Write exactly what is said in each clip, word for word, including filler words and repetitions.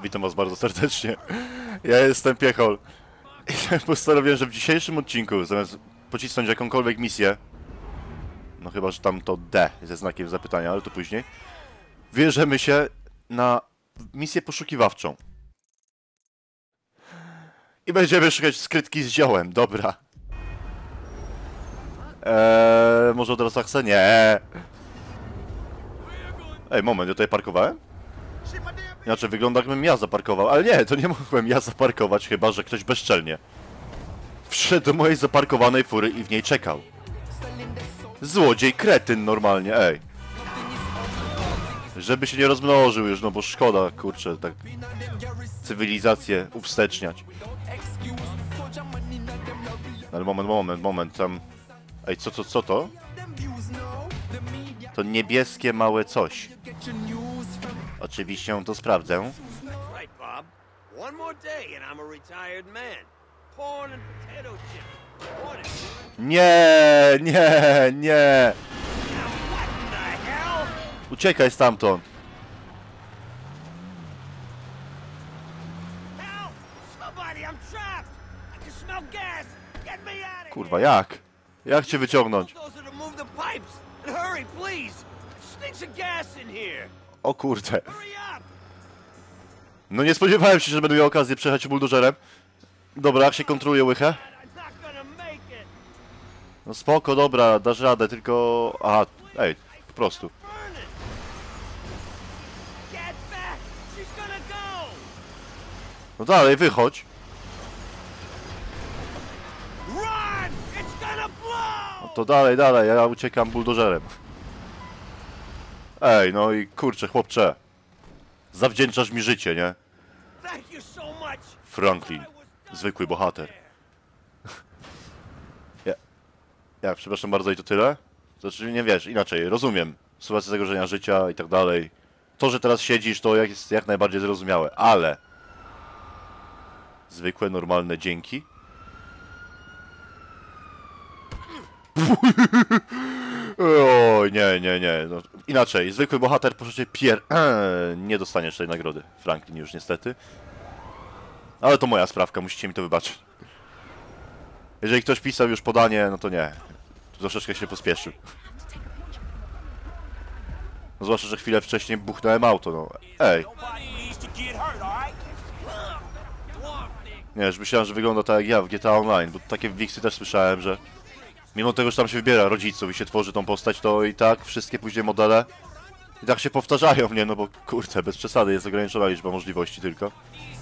Witam was bardzo serdecznie. Ja jestem Piechol. I postanowiłem, że w dzisiejszym odcinku, zamiast pocisnąć jakąkolwiek misję, no chyba, że tam to D ze znakiem zapytania, ale to później, wybierzemy się na misję poszukiwawczą. I będziemy szukać skrytki z ziołem, dobra. Eee, może od razu akcję? Nie. Ej, moment, ja tutaj parkowałem? Inaczej wygląda, jakbym ja zaparkował, ale nie, to nie mogłem ja zaparkować, chyba że ktoś bezczelnie wszedł do mojej zaparkowanej fury i w niej czekał. Złodziej, kretyn normalnie, ej. Żeby się nie rozmnożył już, no bo szkoda, kurczę, tak cywilizację uwsteczniać. Ale moment, moment, moment, tam... Ej, co, co, co to? To niebieskie małe coś. Oczywiście to sprawdzę. Nie, nie, nie. Uciekaj stamtąd. Kurwa, jak? Jak cię wyciągnąć? O kurde. No nie spodziewałem się, że będę miał okazję przejechać buldożerem. Dobra, jak się kontruje łychę? No spoko, dobra, dasz radę, tylko... Aha, ej, po prostu. No dalej, wychodź. No to dalej, dalej, ja uciekam buldożerem. Ej, no i kurczę, chłopcze. Zawdzięczasz mi życie, nie? Franklin. Zwykły bohater. ja, ja, przepraszam bardzo i to tyle? Znaczy, nie wiesz, inaczej, rozumiem. Sytuacja zagrożenia życia i tak dalej. To, że teraz siedzisz, to jest jak najbardziej zrozumiałe, ale... Zwykłe, normalne dzięki? Oj, nie, nie, nie. No, inaczej, zwykły bohater po życiu pier... Eee, nie dostaniesz tej nagrody, Franklin, już niestety. Ale to moja sprawka, musicie mi to wybaczyć. Jeżeli ktoś pisał już podanie, no to nie. Troszeczkę się pospieszył. No, zwłaszcza, że chwilę wcześniej buchnąłem auto, no. Ej. Nie, już myślałem, że wygląda tak jak ja w G T A Online, bo takie wiksy też słyszałem, że mimo tego, że tam się wybiera rodziców i się tworzy tą postać, to i tak wszystkie później modele i tak się powtarzają, nie? No bo kurczę, bez przesady, jest ograniczona liczba możliwości tylko.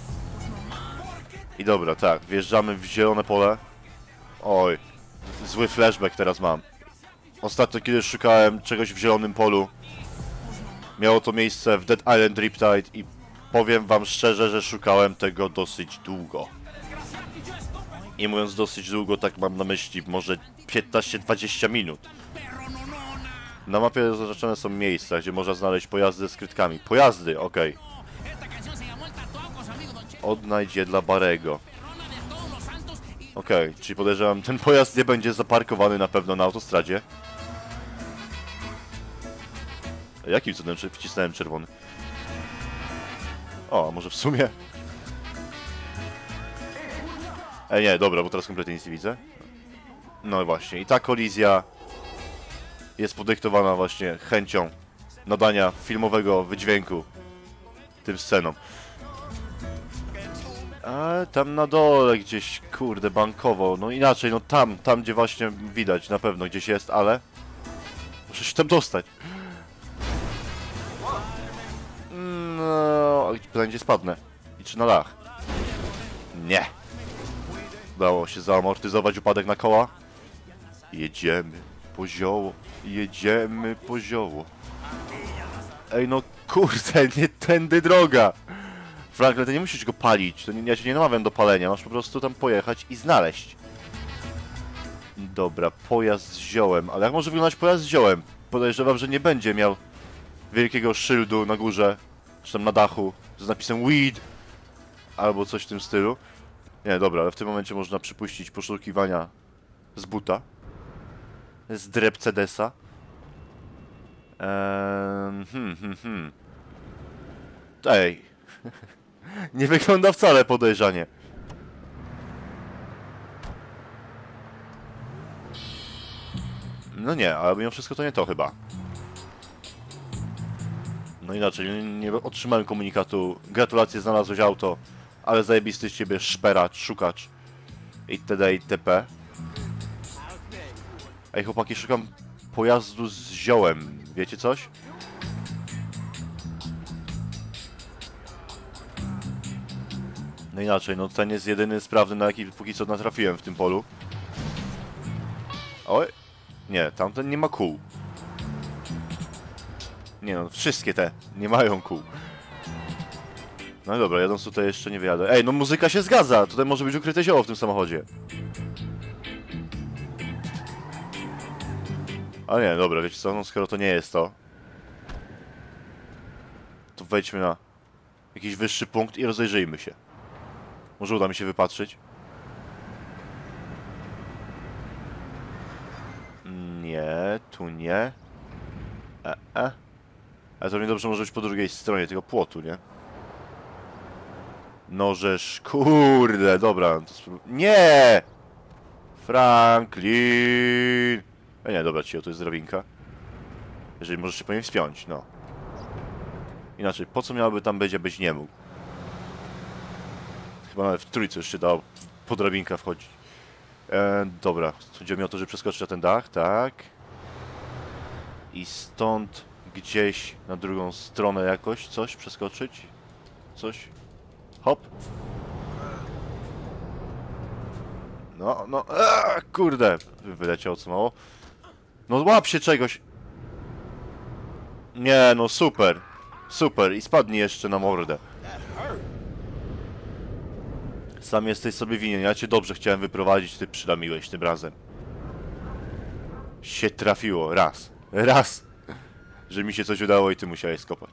I dobra, tak, wjeżdżamy w zielone pole. Oj, zły flashback teraz mam. Ostatnio, kiedy szukałem czegoś w zielonym polu, miało to miejsce w Dead Island Riptide i powiem wam szczerze, że szukałem tego dosyć długo. I mówiąc dosyć długo, tak mam na myśli może piętnaście dwadzieścia minut. Na mapie zaznaczone są miejsca, gdzie można znaleźć pojazdy z skrytkami. Pojazdy, okej. Okay. Odnajdź je dla Barego. Okej, okay, czyli podejrzewam, ten pojazd nie będzie zaparkowany na pewno na autostradzie. A jakim cudem wcisnąłem czerwony? O, może w sumie... Ej, nie, dobra, bo teraz kompletnie nic nie widzę. No właśnie, i ta kolizja jest podyktowana właśnie chęcią nadania filmowego wydźwięku tym scenom. A tam na dole gdzieś, kurde, bankowo, no inaczej, no tam, tam gdzie właśnie widać, na pewno gdzieś jest, ale muszę się tam dostać. No, pytanie, gdzie spadnę? I czy na dach? Nie. Udało się zaamortyzować upadek na koła. Jedziemy po zioło, jedziemy po zioło. Ej, no kurde, nie tędy droga. Franklin, ty nie musisz go palić, to nie, ja cię nie namawiam do palenia, masz po prostu tam pojechać i znaleźć. Dobra, pojazd z ziołem, ale jak może wyglądać pojazd z ziołem? Podejrzewam, że nie będzie miał wielkiego szyldu na górze, czy tam na dachu, z napisem weed, albo coś w tym stylu. Nie, dobra, ale w tym momencie można przypuścić poszukiwania z buta, z Drepcedesa. Eee, hmm, hmm, hmm. Ej. Nie wygląda wcale podejrzanie. No nie, ale mimo wszystko to nie to chyba. No inaczej, nie, nie otrzymałem komunikatu. Gratulacje, znalazłeś auto, ale zajebisty z ciebie szperacz, szukacz itd. itp. Ej chłopaki, szukam pojazdu z ziołem. Wiecie coś? No inaczej, no ten jest jedyny sprawny, na jaki póki co natrafiłem w tym polu. Oj. Nie, tamten nie ma kół. Nie no, wszystkie te nie mają kół. No dobra, jadąc tutaj jeszcze nie wyjadę. Ej, no muzyka się zgadza! Tutaj może być ukryte zioło w tym samochodzie. A nie, dobra, wiecie co, no skoro to nie jest to, to wejdźmy na jakiś wyższy punkt i rozejrzyjmy się. Może uda mi się wypatrzyć. Nie, tu nie. E, e. Ale to nie dobrze może być po drugiej stronie tego płotu, nie? Nożesz, kurde, dobra. To nie! Franklin! E nie, dobra, ci, to jest drabinka. Jeżeli możesz się po niej wspiąć, no. Inaczej, po co miałoby tam być, abyś nie mógł? Chyba nawet w trójce już się dało po drabinkę wchodzić. E, dobra, chodzi mi o to, żeby przeskoczyć na ten dach, tak. I stąd gdzieś na drugą stronę jakoś coś przeskoczyć. Coś. Hop. No, no, eee, kurde. Wyleciało co mało. No łap się czegoś. Nie, no super. Super. I spadnij jeszcze na mordę. Sam jesteś sobie winien. Ja cię dobrze chciałem wyprowadzić, ty przydamiłeś tym razem. Się trafiło. Raz. Raz. Że mi się coś udało i ty musiałeś skopać.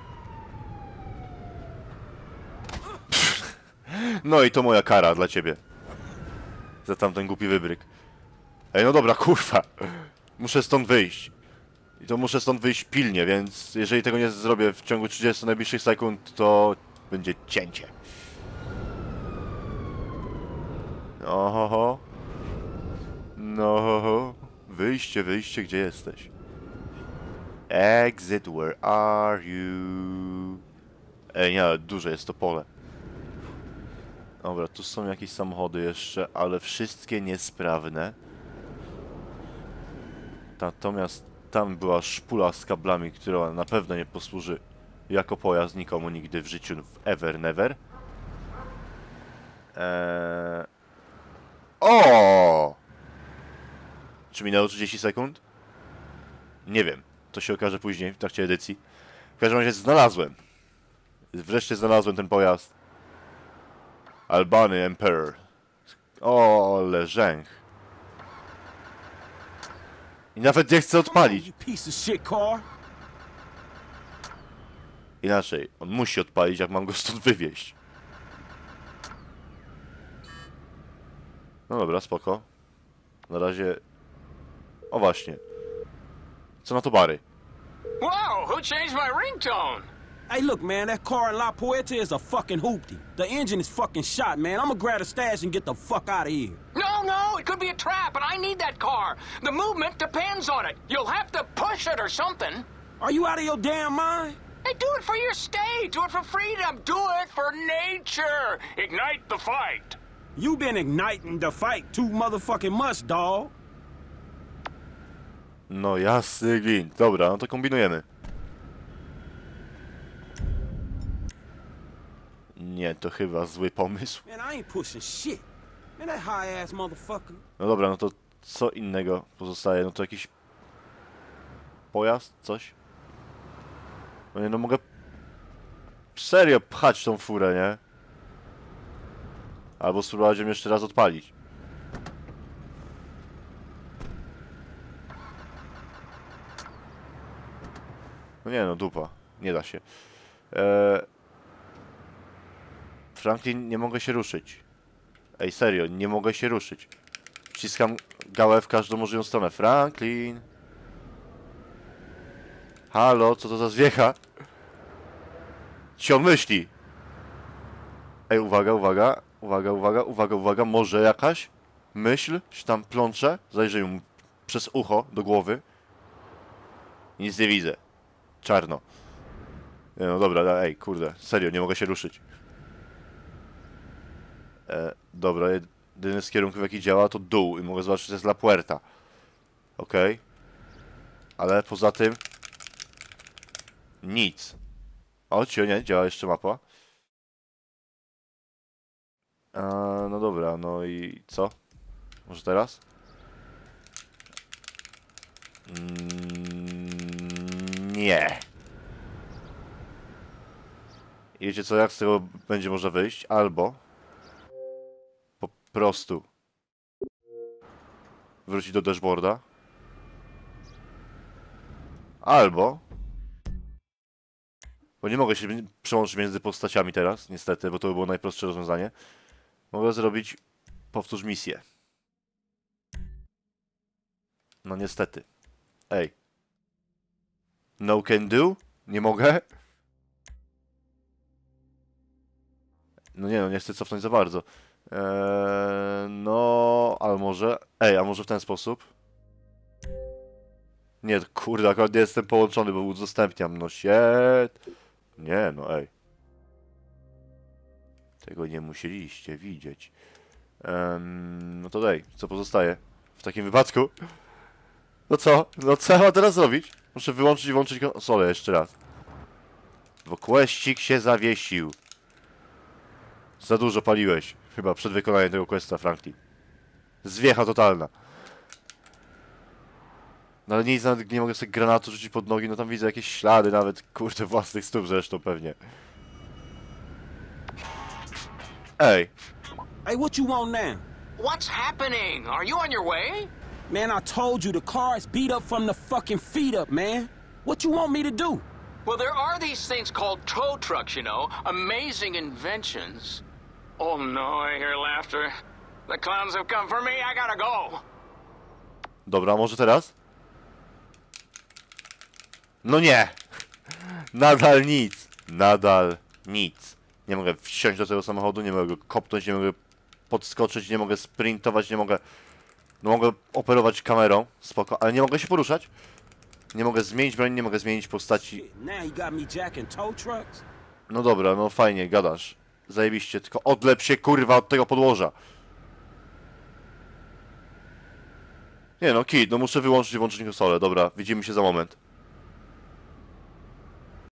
No i to moja kara dla ciebie. Za tamten głupi wybryk. Ej, no dobra, kurwa. Muszę stąd wyjść. I to muszę stąd wyjść pilnie, więc jeżeli tego nie zrobię w ciągu trzydziestu najbliższych sekund, to będzie cięcie. Ohoho. No, ho, ho. Wyjście, wyjście, gdzie jesteś? Exit, where are you? Ej, nie, ale duże jest to pole. Dobra, tu są jakieś samochody jeszcze, ale wszystkie niesprawne. Natomiast tam była szpula z kablami, która na pewno nie posłuży jako pojazd nikomu nigdy w życiu, w ever never. Eee... O! Czy minęło trzydzieści sekund? Nie wiem. To się okaże później, w trakcie edycji. W każdym razie znalazłem. Wreszcie znalazłem ten pojazd. Albany Emperor. O, ale rzęch. I nawet nie chcę odpalić. Inaczej, on musi odpalić, jak mam go stąd wywieźć. No dobra, spoko. Na razie... O właśnie. Co na to bary? Whoa, who changed my ringtone? Hey, look, man, that car in La Puerta is a fucking hoopty. The engine is fucking shot, man. I'm gonna grab a stash and get the fuck out of here. No, no, it could be a trap, and I need that car. The movement depends on it. You'll have to push it or something. Are you out of your damn mind? Hey, do it for your state. Do it for freedom. Do it for nature. Ignite the fight. You been igniting the fight too motherfucking much, dawg. No jasny gwint. Dobra, no to kombinujemy. Nie, to chyba zły pomysł. Man, I ain't pushing shit. Man, that high ass motherfucker. No dobra, no to co innego pozostaje? No to jakiś pojazd? Coś? No nie, no mogę serio pchać tą furę, nie? Albo spróbować ją jeszcze raz odpalić. No nie no, dupa. Nie da się. Eee... Franklin, nie mogę się ruszyć. Ej, serio, nie mogę się ruszyć. Wciskam gałę w każdą możliwą stronę. Franklin! Halo, co to za zwiecha? Co on myśli? Ej, uwaga, uwaga, uwaga, uwaga, uwaga, uwaga, może jakaś myśl się tam plącze, zajrzyj mu przez ucho do głowy. Nic nie widzę. Czarno. Nie, no dobra, ej, kurde, serio, nie mogę się ruszyć. E, dobra, jedyny z kierunków jaki działa to dół i mogę zobaczyć, że to jest La Puerta. Okej. Okay. Ale poza tym... Nic. O, cio, nie, działa jeszcze mapa. E, no dobra, no i co? Może teraz? Mm, nie. I wiecie co, jak z tego będzie można wyjść? Albo po prostu wrócić do dashboarda. Albo... Bo nie mogę się przełączyć między postaciami teraz, niestety, bo to by było najprostsze rozwiązanie. Mogę zrobić... Powtórz misję. No niestety. Ej. No can do? Nie mogę? No nie no, nie chcę cofnąć za bardzo. Eee, no, ale może... Ej, a może w ten sposób? Nie, kurde, akurat nie jestem połączony, bo udostępniam. No shit. Nie, no ej. Tego nie musieliście widzieć. Ehm, no to daj, co pozostaje w takim wypadku? No co? No co ja mam teraz zrobić? Muszę wyłączyć i włączyć konsolę jeszcze raz. Bo questik się zawiesił. Za dużo paliłeś. Chyba przed wykonaniem tego questa, Franklin. Zwiecha totalna. No ale nic, nawet nie mogę sobie granatu rzucić pod nogi, no tam widzę jakieś ślady nawet, kurde, własnych stóp zresztą pewnie. Ej. Hey, what you want now? What's happening? Are you on your way? Man, I told you the car is beat up from the fucking feet up, man. What you want me to do? Well, there are these things called tow trucks, you know. Amazing inventions. Oh no, I hear laughter. The clowns have come for me, I gotta go. Dobra, może teraz? No nie! Nadal nic! Nadal nic. Nie mogę wsiąść do tego samochodu, nie mogę go kopnąć, nie mogę podskoczyć, nie mogę sprintować, nie mogę... No mogę operować kamerą, spoko, ale nie mogę się poruszać. Nie mogę zmienić broni, nie mogę zmienić postaci. Now you got me jacking tow trucks? No dobra, no fajnie, gadasz. Zajebiście, tylko odlep się kurwa od tego podłoża. Nie no, kid, no muszę wyłączyć i włączyć konsolę, dobra, widzimy się za moment.